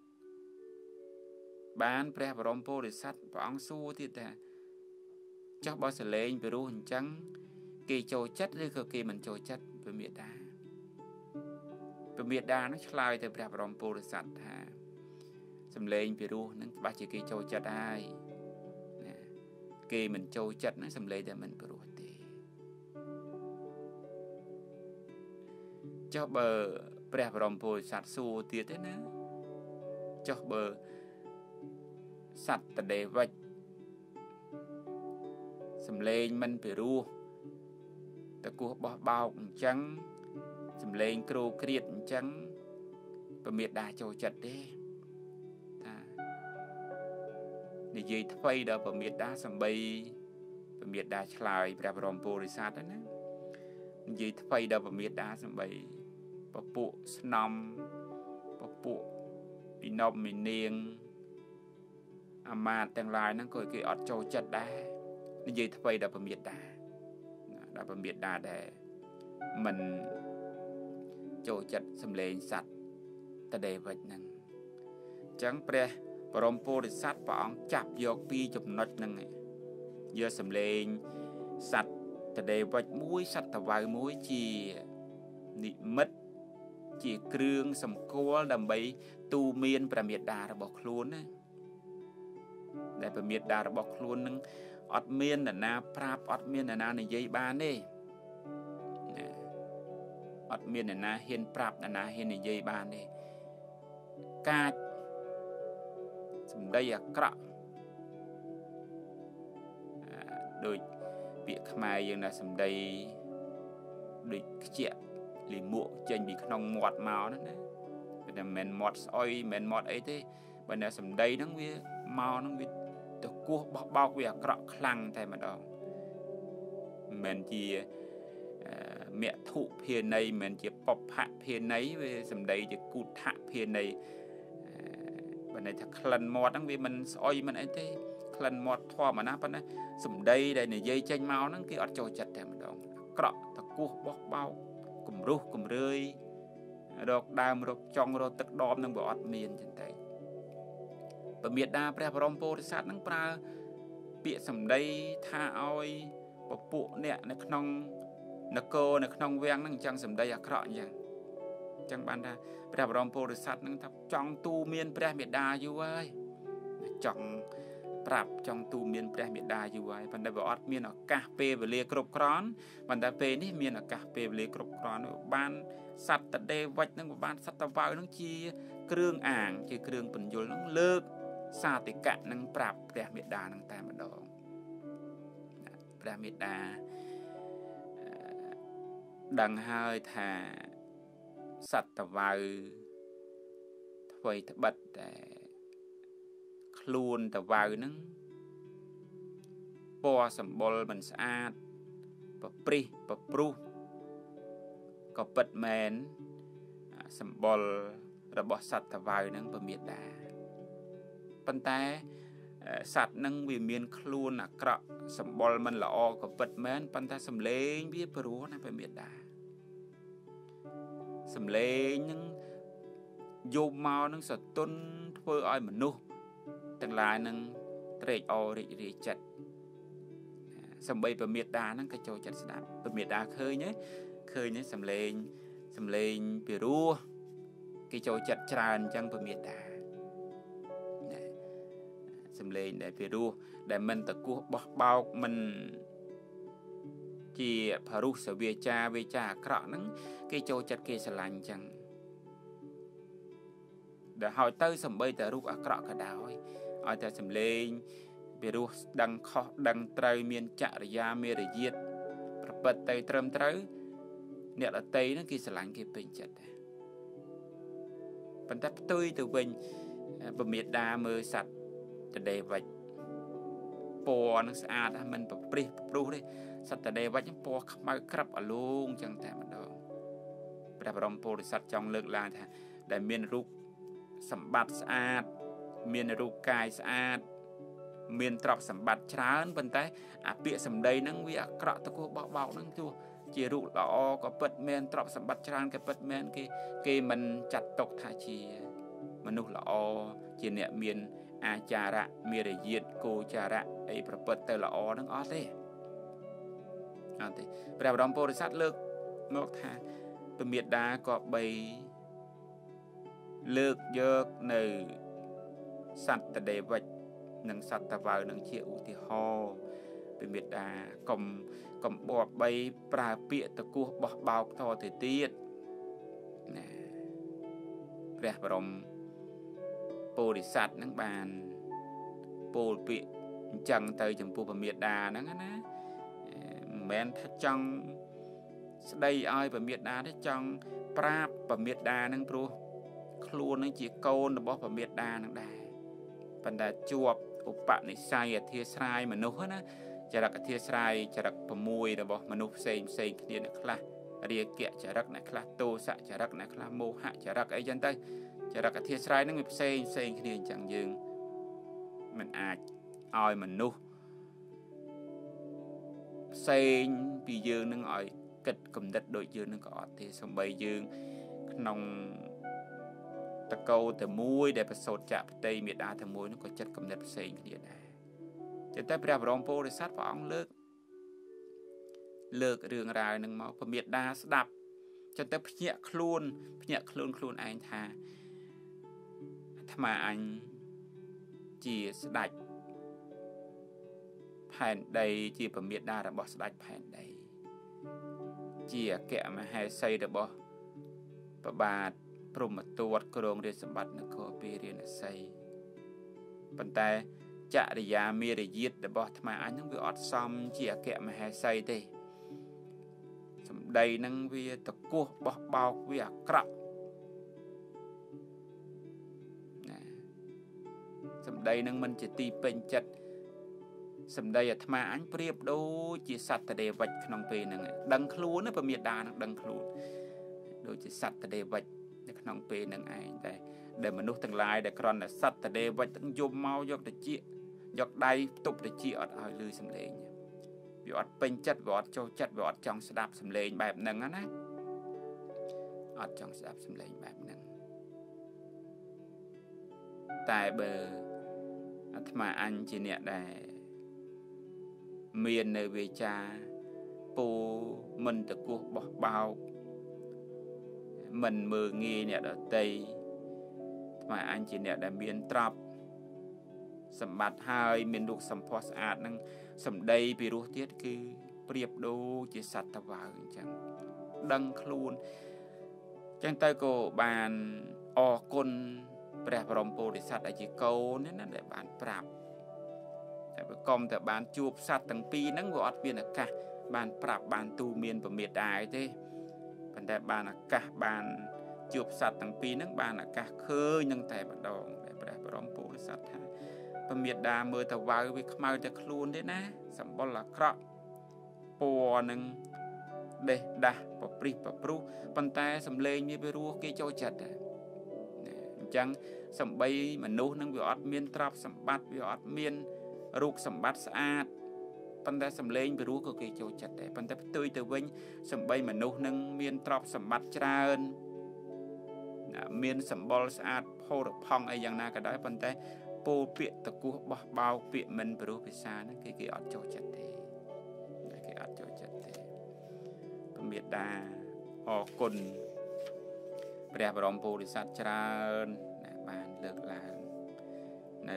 บ้านพระบรมโพธิสัตว์พระองค์สู้ที่แต่เจ้าบอสเลงไปรู้หันจังกีโจจัดหรือกีมันโจจัดเป็นเมียดาเป็นเมียดานักลายแต่พระบรมโพธิสัตว์ฮะสำเร็จไปรู้นั่นบาจีกีโจจัดได้กีมันโจจัดนั่นสำเร็จแต่มันไปรู้ตีเจ้าเบอร์พระบรมโพธิสัตว์สู้ตีเท่านั้นเจ้าเบอร์สัตว์แต่เดวัดสำเร็จมันไปรู้แต่กูบอกเบาจังสำเร็จครูเครียดจังประเมียดาโจจัดเด้นี่ยีทวีเดาประเมียดาสมบีประเมียดาชลายพระบรมโพธิสัตว์นะนี่ยีทวีเดาประเมียดาสมบีปปุสนมពួកពីនំមីនាងអាមាតទាំងឡាយហ្នឹងក៏គេអត់ចូលចិត្តដែរនិយាយថ្មីដល់ពមេតាដល់ពមេតាដែរមិនចូលចិត្តសម្លេងសត្វតដេវិចហ្នឹងអញ្ចឹងព្រះបរមពុរិស័ទព្រះអង្គចាប់យកពីចំណុចហ្នឹងយកសម្លេងសត្វតដេវិចមួយសត្វតវៅមួយជានិមិត្តជាគ្រឿងសម្គាល់ដើម្បីទូមានព្រះមេតារបស់ខ្លួនណាដែលព្រះមេតារបស់ខ្លួននឹងអត់មាននរណាប្រាប់អត់មាននរណានិយាយបានទេអត់មាននរណាហ៊ានប្រាប់នរណាហ៊ាននិយាយបានទេកាចសម្ដីអាក្រក់ដូចពាក្យខ្មែរយើងណាសម្ដីដូចខ្ជាក់លិមួកចេញពីក្នុងមាត់មកហ្នឹងណាតែមិនមែនមាត់ស្អុយមិនមែនមាត់អីទេបើតែសម្ដីហ្នឹងវាមកហ្នឹងវាទៅគោះបោះបោកវាអាក្រក់ខ្លាំងតែម្ដងមិនមែនជាមធុភាន័យមិនមែនជាបពៈភាន័យវាសម្ដីជាគូថៈភាន័យបើន័យថាក្លិនមាត់ហ្នឹងវាមិនស្អុយមិនអីទេក្លិនមាត់ធម្មតាប៉ុន្តែសម្ដីដែលនិយាយចេញមកហ្នឹងគេអត់ចូលចិត្តតែម្ដងអាក្រក់តគោះបោះបោកគំរុះគំរឿយរកដើមរកចង់រកទឹកដមនឹងវាអត់មានចឹងទៅព្រះមេតាព្រះបរមពុរិស័ទនឹងប្រើពាក្យសម្ដីថាឲ្យពពួកអ្នកនៅក្នុងនគរនៅក្នុងវាំងហ្នឹងអញ្ចឹងសម្ដីអាក្រក់អញ្ចឹងអញ្ចឹងបានថាព្រះបរមពុរិស័ទនឹងថាចង់ទូមានព្រះមេតាយូរហើយចង់ប្រាប់ចង់ទូមានព្រះមេតាយូរហើយប៉ុន្តែវាអត់មានឱកាសពេលវេលាគ្រប់គ្រាន់ប៉ុន្តែពេលនេះមានឱកាសពេលវេលាគ្រប់គ្រាន់បានសត្វតដេវិចនឹងបានសត្វតវៅនឹងជាគ្រឿងអាងជាគ្រឿងបញ្យលនឹងលើកសាតិកៈនឹងប្រាប់ព្រះមេតានឹងតែម្ដងព្រះមេតាដឹងហើយថាសត្វតវៅអ្វីត្បិតតែខ្លួនតវៅនឹងពណ៌សម្បុរមិនស្អាតប្រព្រិះប្រព្រុះក៏ពិតមែនសម្បុររបស់សត្វតវៅនឹងពមេតាប៉ុន្តែសត្វនឹងវាមានខ្លួនអាក្រក់សម្បុរមិនល្អក៏ពិតមែនប៉ុន្តែសំឡេងវាព្រោះណាពមេតាសំឡេងនឹងយកមកនឹងសតុនធ្វើឲ្យមនុស្សទាំងឡាយនឹងត្រេកអររីករាយចិត្តសំបីពមេតាហ្នឹងក៏ចូលចិត្តស្ដាប់ពមេតាឃើញទេឃើញទេសំឡេងសំឡេងពីរោះគេចូលចិត្តច្រើនអញ្ចឹងពមេតាសំឡេងដែលពីរោះដែលមិនតគោះបោះបោកមិនជាភរុសវាចាវាចាអាក្រក់ហ្នឹងគេចូលចិត្តគេស្រឡាញ់អញ្ចឹងដែលហើយទៅសំបីតែរូបអាក្រក់ក៏ដោយឲ្យតែសំឡេងពីរោះដឹងខុសដឹងត្រូវមានចរិយាមេរយាទប្រព្រឹត្តទៅត្រឹមត្រូវអ្នកដតីហ្នឹងគេស្រឡាញ់គេពេញចិត្តដែរប៉ុន្តែផ្ទុយទៅវិញពមេតាមើលសត្វតដេវិចពណ៌នឹងស្អាតមិនប្រព្រិះប្រព្រុះទេសត្វតដេវិចពណ៌ខ្មៅក្រាប់អាលូងចឹងតែម្ដងព្រះបរមពុរិស័ទចង់លើកឡើងថាដែលមានរូបសម្បត្តិស្អាតមានរូបកាយស្អាតមានទ្រព្យសម្បត្តិច្រើនប៉ុន្តែអាពាក្យសម្ដីហ្នឹងវាអាក្រក់តគោះបោកបោកហ្នឹងទោះជារូបល្អក៏ពិតមែនទ្រព្យសម្បត្តិច្រើនក៏ពិតមែនគេគេមិនចាត់ទុកថាជាមនុស្សល្អជាអ្នកមានអាចារៈមេរយាទគោចារៈអីប្រព្រឹត្តទៅល្អហ្នឹងអត់ទេអត់ទេព្រះបរមពុរិស័ទលើកមកថាពមេតាក៏បីលើកយកនៅសត្វតដេវិចនិងសត្វតវៅនឹងជាឧទាហរណ៍ពមេតាកុំកុំបបបីប្រើពាក្យតគោះបោះបោកតទៅទៀតណាព្រះបរមពុរិស័ទនឹងបានពោលពាក្យអញ្ចឹងទៅចំពោះពមេតាហ្នឹងណាមិនមែនថាចង់ស្ដីឲ្យពមេតាទេចង់ប្រាប់ពមេតាហ្នឹងព្រោះខ្លួននឹងជាកូនរបស់ពមេតានឹងដែរប៉ុន្តែជួបឧបនិស្ស័យអធិស្ឋានមនុស្សណាចរិតអធិស្ឋានចរិត៦របស់មនុស្សផ្សេងផ្សេងគ្នាអ្នកខ្លះរាគៈចរិតអ្នកខ្លះទោសៈចរិតអ្នកខ្លះមោហៈចរិតអីចឹងទៅจะรักเทียสไรนั่งมีเซ็งเซ็งគ្នាจังยืงมันอาจเอามันนุเซ็งปียืงนึงเอากิดกำดัดโดยยืงนึงก็อดที่สมัยยืงนองตะเกาแต่มวยได้ประสบจากเตยเมียดาแต่มวยนึงก็จัดกำดัดเซ็งគ្នាได้จะแต่พระบรมโพธิสัตว์พระองค์เลิกเลิกเรื่องราวนึงมาพระเมียดาสดับจนแต่เพียคลูนเพียคลูนคลูนไอ้ท่าทำไมอันจีสดัดแผ่นใดจีพระเมียดาระบสดัดแผ่นใดจีแกะมาให้ใส่ระบประบาทปรุมตัวกรงเรียนสมบัตินครเปเรียนใส่ปัญแต่จริยาเมียรยิดระบทำไมอันนั้นวิอดซ้ำจีแกะมาให้ใส่ได้สมใดนั่งวิตะกู้บกเบาวิกระสมใดนั่งมันจะตีเป็นจัดสมใดอาตมาอันเปรียบโดยจิสัตเดวัดขนมเปนังดังครูนะประเมียดานังดังครูโดยจิสัตเดวัดในขนมเปนังไอแต่เดิมมนุษย์ทั้งหลายแต่ครอนแต่สัตเดวัดตั้งยมเมายกตะเจียยกได้ตุบตะเจียอดเอาลือสำเร็จวิอดเป็นจัดวิอดโจจัดวิอดจังสดับสำเร็จแบบนั้นนะอดจังสดับสำเร็จแบบนั้นแต่เบอร์อาตมาอันจีเนี่ยได้เมียนในเวชาปูมันตะกุบบอกเบามันมืองีเนี่ยดตีทำไมอันจีเนี่ยได้เมียนตรับสมบัติหายเมียนดุสัมพอสอาดนั่งสมได้ไปรู้เทียดคือเปรียบดูจิสัตตวาจังดังคลูนจังไตโกบานออกคนแปรพรมโพธิสัตว์อาจิโกนี่นั่นได้บานปราบแต่กรมแต่บานจูบสัตว์ตั้งปีนั่งวอดเวียนอากาบานปราบบานตูเมียนประเมียดายเต้ปันแต่บานอากาบานจูบสัตว์ตั้งปีนั่งบานอากาเคยยังแต่บัดดองแต่แปรพรมโพธิสัตว์ประเมียดาเมื่อแต่วายวิขมาจะคลูนได้นะสัมบลละเคราะห์ปัวหนึ่งเดดาปปริปปรุปันแต่สำเลงมีไปรู้เกี่ยวจัดจังสมบัยมนุษย์นั่งวิอดเมียนตรับสมบัติวิอดเมียนรูปสมบัติสะอาดปันแต่สำเลงไปรู้ก็เกี่ยวจัดแต่ปันแต่ตุยตัววิ่งสมบัยมนุษย์นั่งเมียนตรับสมบัติจราเมียนสมบัติสะอาดโพดพองไออย่างน่าก็ได้ปันแต่ปูเปียตะกุบเบาเปียมันไปรู้พิซานั่นคือเกี่ยวจัดจัดแต่เกี่ยวจัดจัดแต่ประเมียดาออกกลพระบรมโพธิสัตว์จราเนบานเลิกลางใน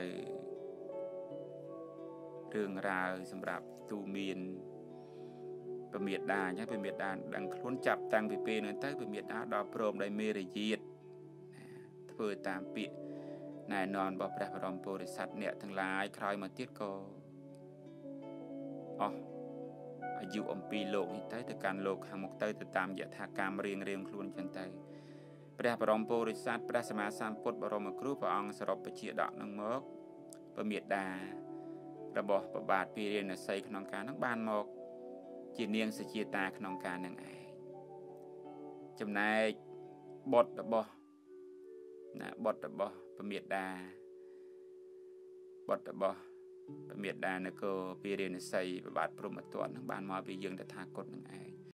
เรื่องราวสำหรับตูเมียนประเมียดาเนี่ยประเมียดาดังคล้นจับตังปีเปนั่นแต่ประเมียดาดอกโปรมได้เมริยีดเพื่อตามปีนายนอนบอกพระบรมโพธิสัตว์เนี่ยทั้งหลายคลายมาเทียก็อ๋ออายุอมปีโลกนี่แต่แต่การโลกหางมกเตยแต่ตามยถากรรมเรียงเรียงคล้นจันเตยพระบรมโพธิสัตว์พระสมมาสัมพุทธบรมครูพระองค์สรบประเชียดอกนังมกประเมียดาระบบประบาดปีเรียนใส่ขนมการทั้งบานหมกจีเนียงสจีตาขนมการยังไงจำนายบทระบบนะบทระบบประเมียดาบทระบบประเมียดาเนี่ยก็ปีเรียนใส่ประบาดพรหมตัวทั้งบานหมอปียังแต่ทากดยังไง